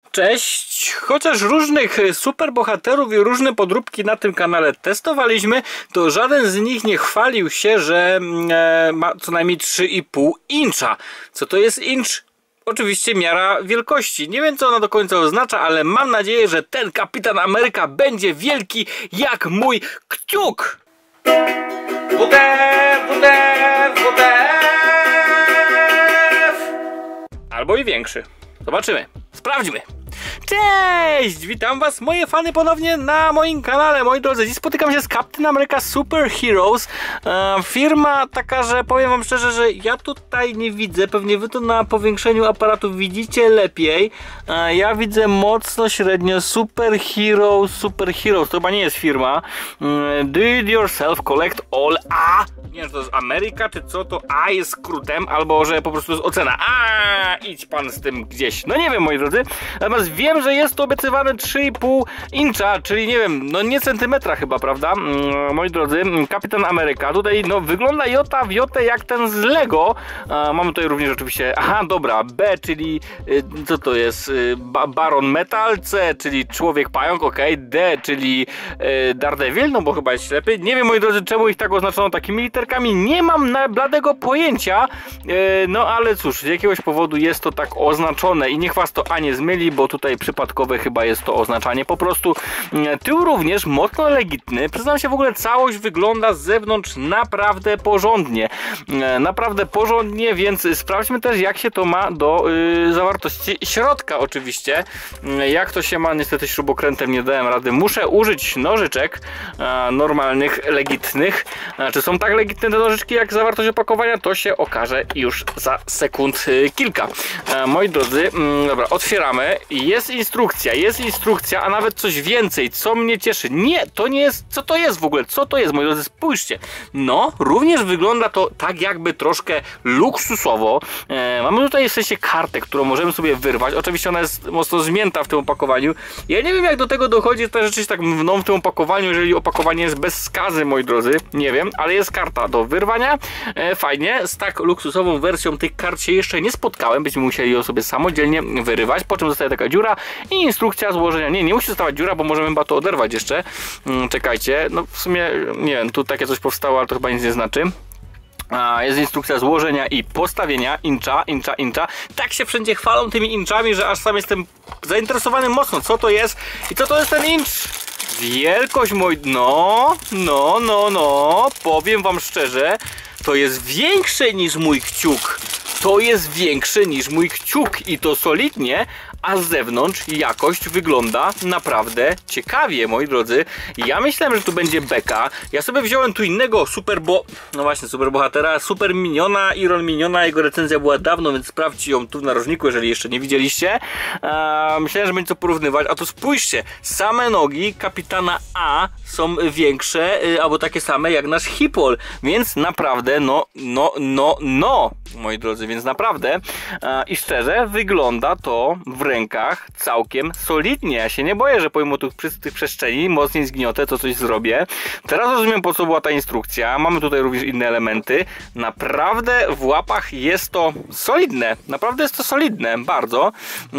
Cześć! Chociaż różnych superbohaterów i różne podróbki na tym kanale testowaliśmy, to żaden z nich nie chwalił się, że ma co najmniej 3,5 incha. Co to jest inch? Oczywiście miara wielkości. Nie wiem, co ona do końca oznacza, ale mam nadzieję, że ten Kapitan Ameryka będzie wielki jak mój kciuk! Albo i większy. Zobaczymy. Sprawdźmy. Cześć! Witam was, moje fany, ponownie na moim kanale. Moi drodzy, dziś spotykam się z Captain America Super Heroes. Firma taka, że powiem wam szczerze, że ja tutaj nie widzę. Pewnie wy to na powiększeniu aparatu widzicie lepiej. Ja widzę mocno średnio Super Heroes. To chyba nie jest firma. Do it yourself, collect all. Nie wiem, że to jest Ameryka, czy co to A jest skrótem, albo że po prostu jest ocena. Idź pan z tym gdzieś. No nie wiem, moi drodzy. Natomiast wiem, że jest to obiecywane 3,5 incha, czyli nie wiem, no nie centymetra chyba, prawda? Moi drodzy, Kapitan Ameryka. Tutaj no wygląda jota w jotę jak ten z Lego. Mamy tutaj również oczywiście, dobra, B, czyli co to jest? Baron Metal, C, czyli Człowiek Pająk, D, czyli Daredevil, no bo chyba jest ślepy. Nie wiem, moi drodzy, czemu ich tak oznaczono takimi literkami. Nie mam bladego pojęcia, no ale cóż, z jakiegoś powodu jest to tak oznaczone i niech was to nie zmyli, bo tutaj przypadkowe chyba jest to oznaczanie. Po prostu tył również mocno legitny. Przyznam się, w ogóle całość wygląda z zewnątrz naprawdę porządnie. Naprawdę porządnie, więc sprawdźmy też, jak się to ma do zawartości środka oczywiście. Jak to się ma, niestety śrubokrętem nie dałem rady. Muszę użyć nożyczek normalnych, legitnych. Czy są tak legitne te nożyczki jak zawartość opakowania? To się okaże już za sekund kilka. Moi drodzy, dobra, otwieramy. Jest instrukcja, a nawet coś więcej, co mnie cieszy. Nie, to nie jest, co to jest w ogóle? Co to jest, moi drodzy? Spójrzcie. No, również wygląda to tak jakby troszkę luksusowo. Mamy tutaj w sensie kartę, którą możemy sobie wyrwać. Oczywiście ona jest mocno zmięta w tym opakowaniu. Ja nie wiem, jak do tego dochodzi, że ta rzecz jest tak w tym opakowaniu, jeżeli opakowanie jest bez skazy, moi drodzy. Nie wiem, ale jest karta do wyrwania. Fajnie. Z tak luksusową wersją tych kart się jeszcze nie spotkałem. Byśmy musieli ją sobie samodzielnie wyrywać. Po czym zostaje taka dziura i instrukcja złożenia. Nie musi zostawać dziura, bo możemy chyba to oderwać jeszcze. Czekajcie, no w sumie nie wiem, tu takie coś powstało, ale to chyba nic nie znaczy. Jest instrukcja złożenia i postawienia incha. Tak się wszędzie chwalą tymi inchami, że aż sam jestem zainteresowany mocno, co to jest i co to jest ten inch. Wielkość no, powiem wam szczerze, to jest większe niż mój kciuk. I to solidnie, a z zewnątrz jakość wygląda naprawdę ciekawie, moi drodzy. Ja myślałem, że tu będzie beka. Ja sobie wziąłem tu innego superbohatera, Super Miniona, Iron Miniona. Jego recenzja była dawno, więc sprawdźcie ją tu w narożniku, jeżeli jeszcze nie widzieliście. Myślałem, że będzie co porównywać, a tu spójrzcie, same nogi Kapitana A są większe, albo takie same jak nasz Hipol, więc naprawdę, moi drodzy, więc naprawdę i szczerze wygląda to w rękach całkiem solidnie. Ja się nie boję, że pomimo tych przestrzeni mocniej zgniotę, to coś zrobię. Teraz rozumiem, po co była ta instrukcja. Mamy tutaj również inne elementy. Naprawdę w łapach jest to solidne. Naprawdę jest to solidne, bardzo.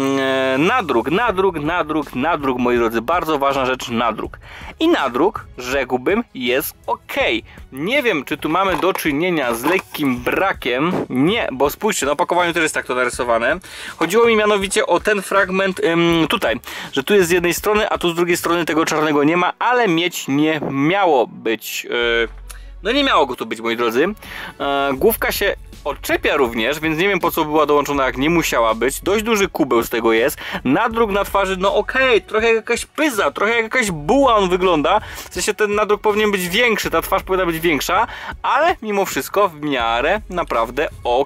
Nadruk, moi drodzy. Bardzo ważna rzecz, nadruk. I nadruk, rzekłbym, jest ok. Nie wiem, czy tu mamy do czynienia z lekkim brakiem. Nie, bo spójrzcie, na opakowaniu też jest tak to narysowane. Chodziło mi mianowicie o ten fragment tutaj, że tu jest z jednej strony, a tu z drugiej strony tego czarnego nie ma, ale mieć nie miało być. No nie miało go tu być, moi drodzy. Główka się odczepia również, więc nie wiem, po co była dołączona, jak nie musiała być. Dość duży kubeł z tego jest. Nadruk na twarzy, trochę jak jakaś pyza, trochę jak jakaś buła on wygląda. W sensie ten nadruk powinien być większy, ta twarz powinna być większa, ale mimo wszystko w miarę naprawdę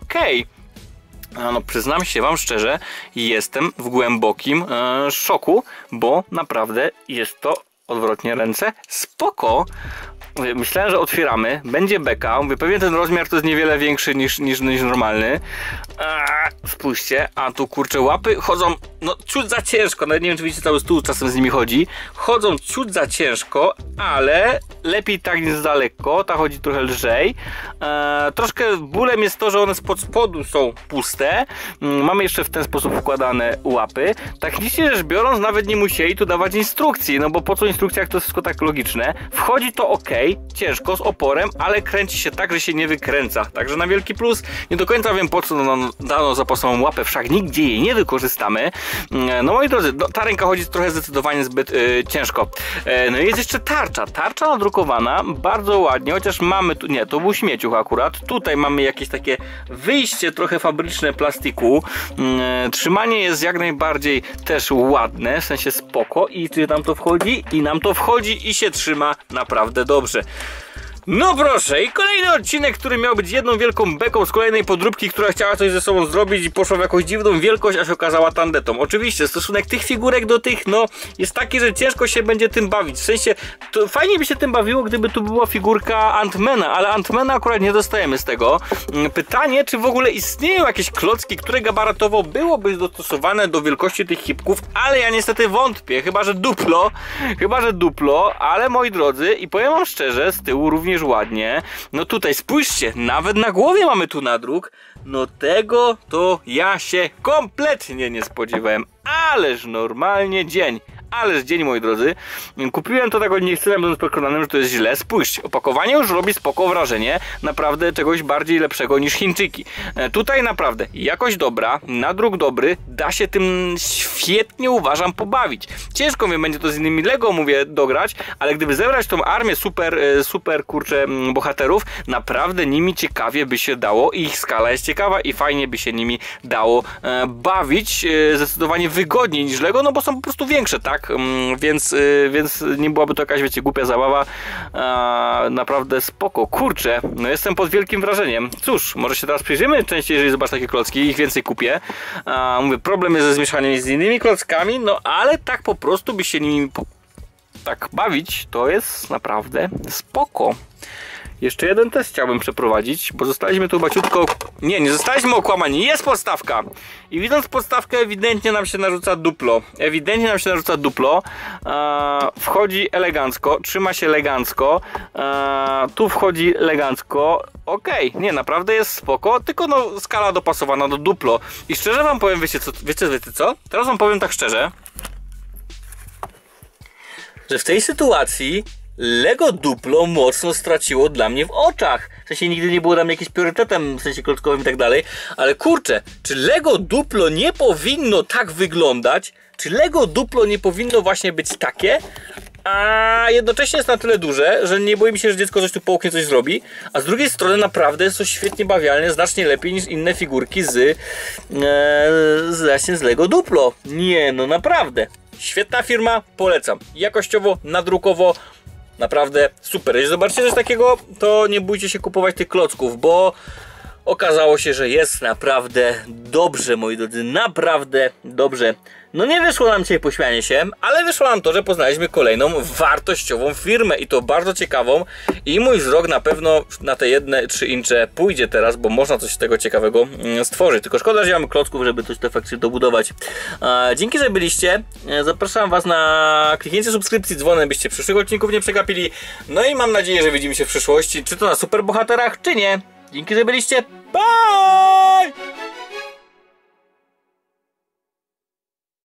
no przyznam się wam szczerze, jestem w głębokim szoku, bo naprawdę jest to, odwrotnie ręce, spoko. Myślałem, że otwieramy, będzie beka. Mówię, pewnie ten rozmiar to jest niewiele większy niż normalny. Spójrzcie, a tu kurczę łapy chodzą ciut za ciężko. Nawet nie wiem, czy widzicie, cały stół czasem z nimi chodzi. Chodzą ciut za ciężko, ale lepiej tak niż za lekko. Ta chodzi trochę lżej. Troszkę bólem jest to, że one spod spodu są puste. Mamy jeszcze w ten sposób wkładane łapy. Technicznie rzecz biorąc, nawet nie musieli tu dawać instrukcji, no bo po co instrukcja, jak to jest wszystko tak logiczne. Wchodzi to ok, ciężko, z oporem, ale kręci się tak, że się nie wykręca. Także na wielki plus. Nie do końca wiem, po co dano zapasową łapę, wszak nigdzie jej nie wykorzystamy. No moi drodzy, ta ręka chodzi trochę zdecydowanie zbyt ciężko. No i jest jeszcze tarcza. Tarcza nadrukowana, bardzo ładnie, chociaż mamy tu, nie, to był śmieciuch akurat. Tutaj mamy jakieś takie wyjście trochę fabryczne plastiku. Trzymanie jest jak najbardziej też ładne, w sensie spoko. I czy nam to wchodzi? I nam to wchodzi i się trzyma naprawdę dobrze. No proszę, i kolejny odcinek, który miał być jedną wielką beką z kolejnej podróbki, która chciała coś ze sobą zrobić i poszła w jakąś dziwną wielkość, a się okazała tandetą. Oczywiście stosunek tych figurek do tych, no, jest taki, że ciężko się będzie tym bawić. W sensie, to fajnie by się tym bawiło, gdyby tu była figurka Ant-Mana, ale Ant-Mana akurat nie dostajemy z tego. Pytanie, czy w ogóle istnieją jakieś klocki, które gabarytowo byłoby dostosowane do wielkości tych hipków, ale ja niestety wątpię, chyba że duplo, ale moi drodzy, i powiem wam szczerze, z tyłu również ładnie. No tutaj spójrzcie, nawet na głowie mamy tu nadruk. No tego to ja się kompletnie nie spodziewałem. Ależ normalnie dzień. Ależ dzień, moi drodzy. Kupiłem to tak nie chcę, będąc przekonanym, że to jest źle. Spójrzcie, opakowanie już robi spoko wrażenie. Naprawdę czegoś bardziej lepszego niż Chińczyki. Tutaj naprawdę jakość dobra, nadruk dobry. Da się tym świetnie, uważam, pobawić. Ciężko mi będzie to z innymi Lego, mówię, dograć, ale gdyby zebrać tą armię super kurczę bohaterów, naprawdę nimi ciekawie by się dało. Ich skala jest ciekawa i fajnie by się nimi dało bawić. Zdecydowanie wygodniej niż Lego, no bo są po prostu większe, tak? Więc nie byłaby to jakaś, wiecie, głupia zabawa. Naprawdę spoko. Kurczę, no jestem pod wielkim wrażeniem. Cóż, może się teraz przyjrzymy częściej, jeżeli zobaczę takie klocki, ich więcej kupię. Mówię, problem jest ze zmieszaniem z innymi klockami, no ale tak po prostu by się nimi tak bawić, to jest naprawdę spoko. Jeszcze jeden test chciałbym przeprowadzić, bo zostaliśmy tu baciutko... Nie zostaliśmy okłamani, jest podstawka. I widząc podstawkę, ewidentnie nam się narzuca duplo. Wchodzi elegancko, trzyma się elegancko. Tu wchodzi elegancko. Okej, nie, naprawdę jest spoko, tylko no skala dopasowana do duplo. I szczerze wam powiem, wiecie co? Teraz wam powiem tak szczerze, że w tej sytuacji Lego Duplo mocno straciło dla mnie w oczach. W sensie nigdy nie było dla mnie jakimś priorytetem, w sensie klockowym i tak dalej. Ale kurczę, czy Lego Duplo nie powinno tak wyglądać? Czy Lego Duplo nie powinno właśnie być takie? A jednocześnie jest na tyle duże, że nie boję mi się, że dziecko coś tu połknie, coś zrobi. A z drugiej strony naprawdę jest to świetnie bawialne, znacznie lepiej niż inne figurki z Lego Duplo. Nie, no naprawdę. Świetna firma, polecam. Jakościowo, nadrukowo, naprawdę super. Jeśli zobaczycie coś takiego, to nie bójcie się kupować tych klocków, bo okazało się, że jest naprawdę dobrze, moi drodzy, naprawdę dobrze. No nie wyszło nam dzisiaj pośmianie się, ale wyszło nam to, że poznaliśmy kolejną wartościową firmę i to bardzo ciekawą i mój wzrok na pewno na te 1-3 incze pójdzie teraz, bo można coś z tego ciekawego stworzyć. Tylko szkoda, że nie mamy klocków, żeby coś tu faktycznie dobudować. Dzięki, że byliście. Zapraszam was na kliknięcie subskrypcji, dzwonem, byście przyszłych odcinków nie przegapili. No i mam nadzieję, że widzimy się w przyszłości, czy to na superbohaterach, czy nie. Dzięki, że byliście. Bye!